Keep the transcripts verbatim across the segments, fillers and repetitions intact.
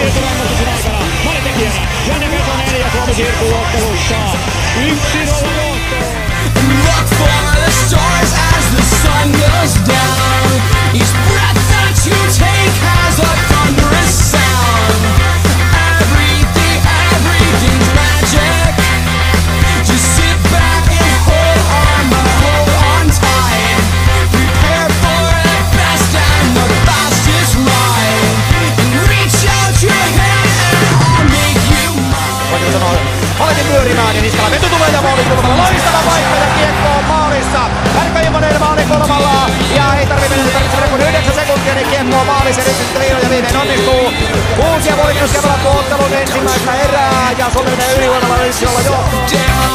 siirtyi rangaistuksen aikana. Maalintekijänä Janne Pesonen ja Suomi siirtyy ottelussa yksi nolla johtoon. Look for the stars as the sun goes down. Each breath that you take has a thunderous sound. Everything, everything's magic. Just sit back and hold on, but hold on tight. Prepare for the best and the fastest ride. And reach out your hand and I'll make you mine. Paletin pyörimään ja Niskala veto tulee ja maali kulmalla. Loistava paikka ja kiekko on maalissa. Jarkko Immonen maali kulmalla. Ja ei tarvitse mennä tarvitse kuin yhdeksän sekuntia, niin kiekko on maalissa. Nyt sitten vihdoin ja viimein onnistuu. Uusia voitus ja pelattu ottelun ensimmäistä erää. Ja Suomi menee ylivoimalla yksi nolla johtoon.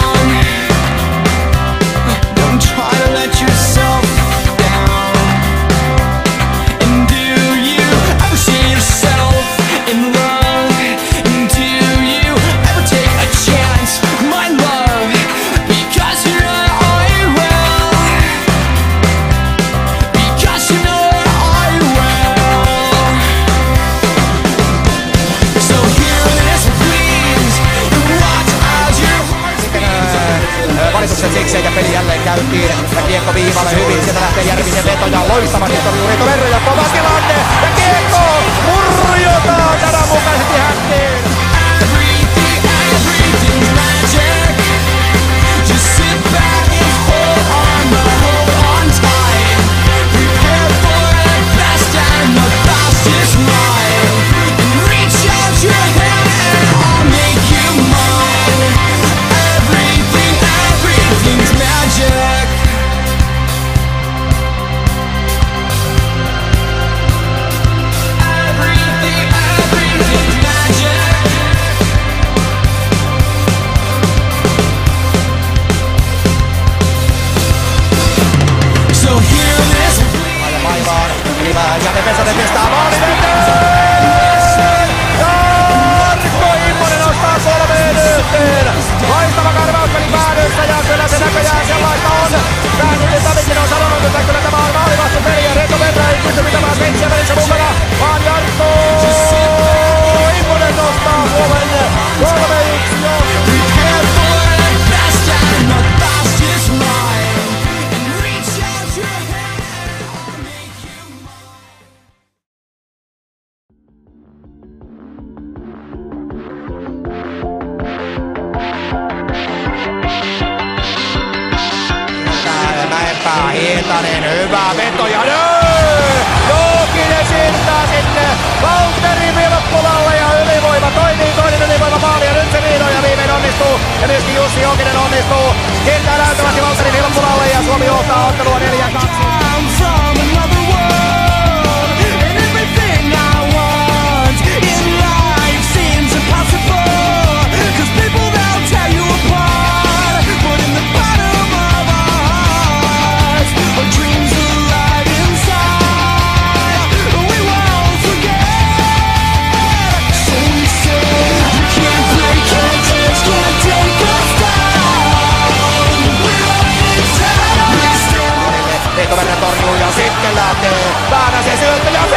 Don't try to let yourself down. And do you ever see yourself in love? And do you ever take a chance, my love? Because you know I will. Because you know I will. So hear this please, and watch as your heart. Valitukset sikseen ja peli jälleen käyntiin. Ja kiekko viivalle hyvin. Sieltä lähtee Järvisen veto ja loistava niin torjuu Reto Verro ja kova tilanne. Ja kiekko murjotaan sanan mukaisesti häntiin. Everything, everything's magic. Just sit back and hold on, but hold on tight. Prepare for the best and the fastest ride. And reach out your hand and I'll make you mine. Everything, everything's magic. Everything, everything's magic. So hear this Ja vaivaan. Ilmään Janne Pesonen pistää maalin eteen. Jarkko Immonen nostaa kolmeen yhteen. Loistava karvauspeli päädyssä ja kyllä se näköjään sellaista on. Pääsitin Tavikin on sanonut, että kyllä tämä on maalivahti peli ja Reto Verro ei pysty pitämään Sveitsiä välissä mukana. Vaan Jarkko Immonen nostaa Suomen kolme yksi johtoon. prepare for the best and the fastest ride. And reach out your hand and I'll make you mine. Mäenpää, Hietanen, hyvä veto ja nyt! Jokinen siirtää sinne Valtteri Vilppulalle ja ylivoima toimii, toinen ylivoima maali ja nyt se vihdoin ja viimein onnistuu. Ja myöskin Jussi Jokinen onnistuu. Siirtää näyttävästi Valtteri Vilppulalle ja Suomi johtaa ottelua neljä kaksi. I'm from another world, and everything I want in life seems impossible. 'Cause people they'll tear you apart, but in the bottom of our hearts, our dreams alive inside. We won't forget. So we say you can't break, can't touch, can't take us down. We're up in time. Reto Verro torjuu ja sitten lähtee Väänäsen syöttö ja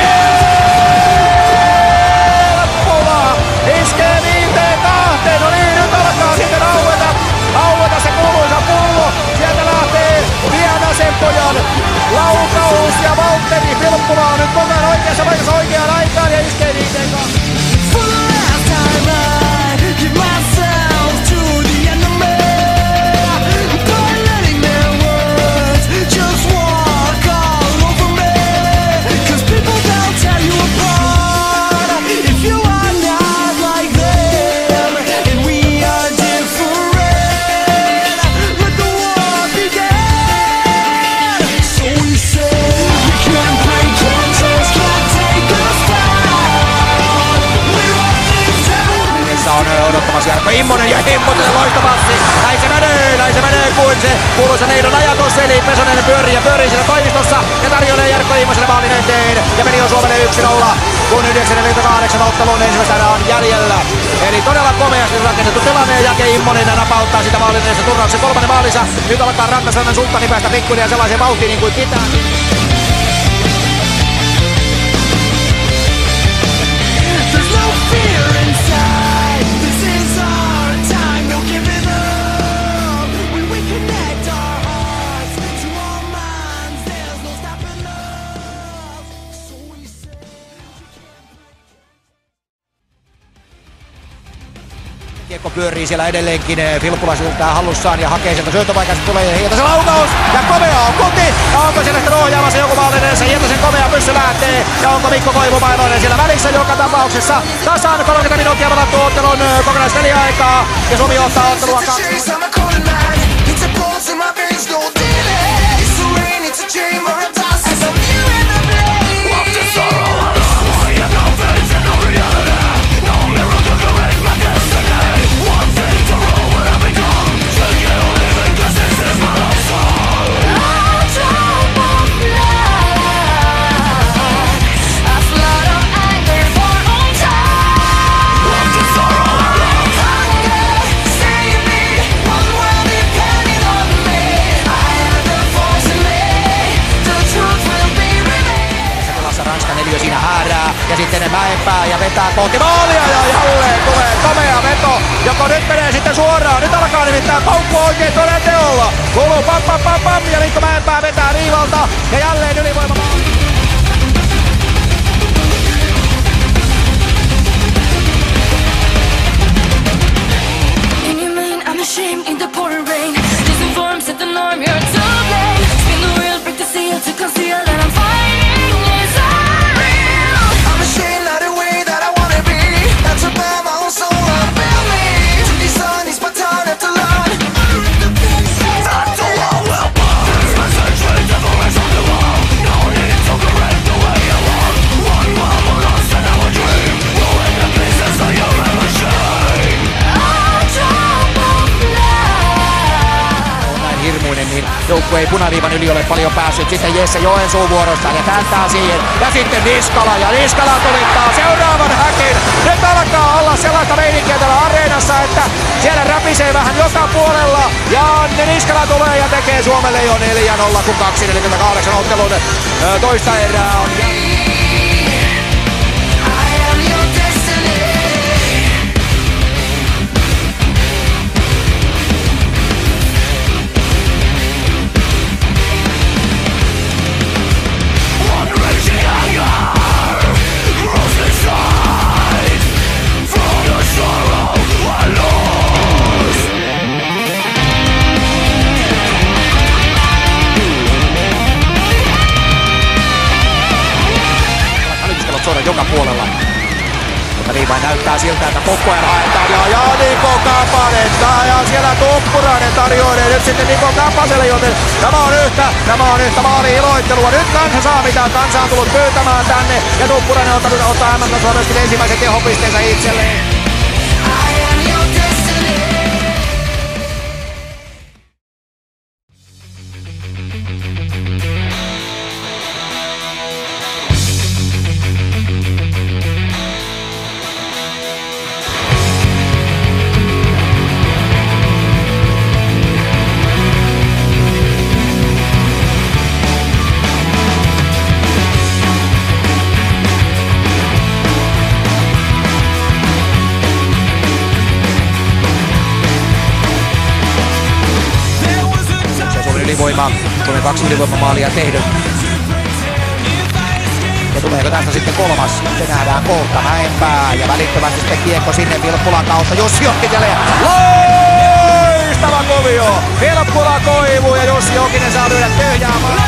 Vilppula iskee viiteen kahteen. No niin, nyt alkaa sitten aueta, aueta se kuuluisa pullo. Sieltä lähtee Väänäsen pojan laukaus ja Valtteri Vilppula on nyt kokonaan oikeassa paikassa oikeaan aikaan ja iskee viiteen kahteen. For the last time I give myself to the enemy, by letting their words just walk all over me. 'Cause people they'll tear you apart if you are not like them, and we are different. Let the war begin. So we say we can't break, can't touch, can't take us down. We're up in town. Tässä on odottamassa Jarkko Immonen ja Immonen loistavasti. Näin se menee, näin se menee kuin se kuuluisa Neidon ajatus. Eli Pesonen pyörii ja pyörii siellä toimistossa ja tarjoilee Jarkko Immoselle maalin eteen. Ja meni on Suomelle yksi nolla, kun yhdeksänkymmentäkahdeksan ottelun ensimmäistä erää on jäljellä. Eli todella komeasti rakennettu tilanne ja Jake Immonen napauttaa sitä maalin edestä turnauksen kolmannen maalinsa. Nyt alkaa Rantasalmen Sulttani päästä pikkuinen sellaiseen vauhtiin niin kuin pitää. There's no fear. Kiekko pyörii siellä edelleenkin. Filppula siltää hallussaan ja hakee sieltä syöttöpaikasta. Tulee Hietasen laukaus. Ja komea on kuti. Ja onko siellä sitten ohjaamassa joku maalin edessä? Hietasen komea pyssy lähtee. Ja onko Mikko Koivumailoinen siellä välissä joka tapauksessa? Tasan kolmekymmentä minuuttia valattu ottelun kokonaispeliaikaa. Ja Suomi johtaa ottelua kaksi. Siinä häärää ja sitten Mäenpää ja vetää kohti maalia ja jälleen tulee komea veto, joko nyt menee sitten suoraan. Nyt alkaa nimittäin paukku oikein toden teolla. Kuuluu pam pam pam pam ja Mikko Mäenpää vetää viivalta ja jälleen ylivoima maali. Niin joukkue ei punaviivan yli ole paljon päässyt. Sitten Jesse Joensuun vuorostaan ja kääntää siihen. Ja sitten Niskala ja Niskala tulittaa seuraavan häkin. Nyt alkaa olla sellaista meininkiä täällä areenassa, että siellä räpisee vähän joka puolella. Ja Niskala tulee ja tekee Suomelle jo neljä nolla, kun kaksi neljäkymmentäkahdeksan ottelun toista erää on. Joka puolella. Mutta niin vain näyttää siltä, että koko ajan haetaan ja, ja Niko Kapanen ja siellä Tuppurainen tarjoilee nyt sitten Niko Kapaselle, joten tämä on yhtä, tämä on yhtä maali-iloittelua. Nyt kansa saa mitä kansa on tullut pyytämään tänne ja Tuppurainen on ottanut ottaa M M-tasolla myöskin ensimmäisen tehopisteensä itselleen. Ylivoima, tulee kaksi ylivoimamaalia tehnyt. Ja tuleeko tästä sitten kolmas? Se nähdään kohta. Mäenpää ja välittömästi sitten kiekko sinne Vilppulan kautta. Jussi Jokiselle. Loistava kovio! Vilppula Koivu ja Jussi Jokinen saa lyödä tyhjää.